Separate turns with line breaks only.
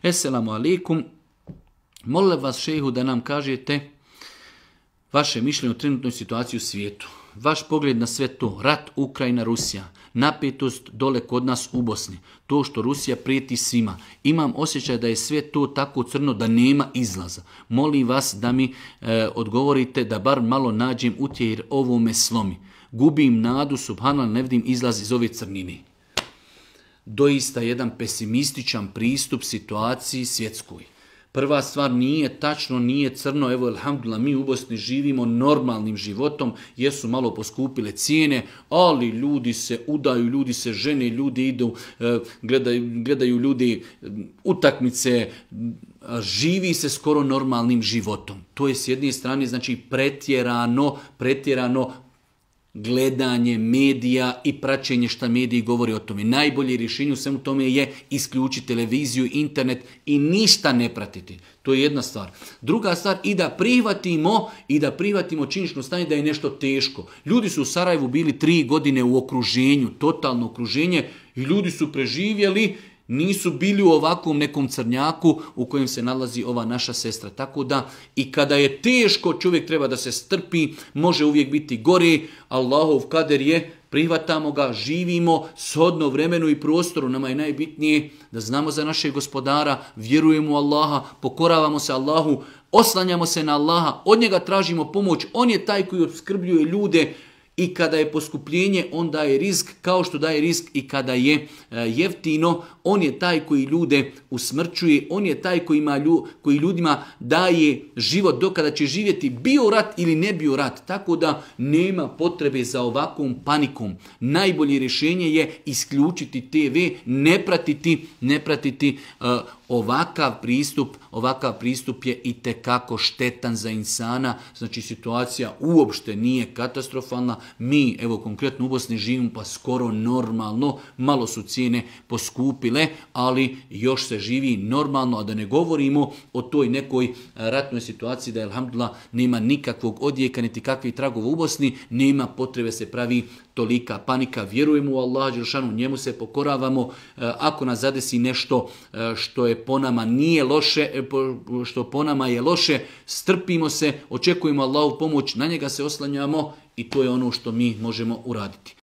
Esselamu alaikum. Molim vas šejhu da nam kažete vaše mišljenje o trenutnoj situaciji u svijetu. Vaš pogled na sve to, rat Ukrajina, Rusija, napetost dole kod nas u Bosni, to što Rusija prijeti svima. Imam osjećaj da je sve to tako crno da nema izlaza. Molim vas da mi odgovorite da bar malo nađem utjehe jer ovo me slomi. Gubim nadu, subhanallah, ne vidim izlaz iz ove crnine. Doista jedan pesimističan pristup situaciji svjetskoj. Prva stvar, nije tačno, nije crno, evo alhamdulillah, mi u Bosni živimo normalnim životom, jesu malo poskupile cijene, ali ljudi se udaju, ljudi se žene, ljudi idu, gledaju ljudi utakmice, živi se skoro normalnim životom. To je s jedne strane, znači pretjerano gledanje medija i praćenje šta mediji govori o tome. Najbolje rješenje u svemu tome je isključiti televiziju, internet i ništa ne pratiti. To je jedna stvar. Druga stvar, i da prihvatimo činjenično stanje da je nešto teško. Ljudi su u Sarajevu bili 3 godine u okruženju, totalno okruženje, i ljudi su preživjeli, nisu bili u ovakvom nekom crnjaku u kojem se nalazi ova naša sestra. Tako da i kada je teško, čovjek treba da se strpi, može uvijek biti gore. Allahov kader je, prihvatamo ga, živimo shodno vremenu i prostoru. Nama je najbitnije da znamo za našeg gospodara, vjerujemo u Allaha, pokoravamo se Allahu, oslanjamo se na Allaha, od njega tražimo pomoć. On je taj koji opskrbljuje ljude. I kada je poskupljenje, on daje rizik, kao što daje rizik i kada je jeftino. On je taj koji ljude usmrćuje, on je taj koji ljudima daje život dokada će živjeti, bio rat ili ne bio rat. Tako da nema potrebe za ovakvom panikom. Najbolje rješenje je isključiti TV, ne pratiti ovakav pristup je itekako štetan za insana. Znači situacija uopšte nije katastrofalna. Mi, evo konkretno u Bosni živimo pa skoro normalno, malo su cijene poskupile, ali još se živi normalno, a da ne govorimo o toj nekoj ratnoj situaciji da je alhamdulillah nema nikakvog odjeka niti kakvih tragova u Bosni, nema potrebe se pravi tolika panika. Vjerujemo u Allaha dželešanu, njemu se pokoravamo. Ako nas zadesi nešto što je po nama nije loše, što po nama je loše, strpimo se, očekujemo Allahu pomoć, na njega se oslanjamo i to je ono što mi možemo uraditi.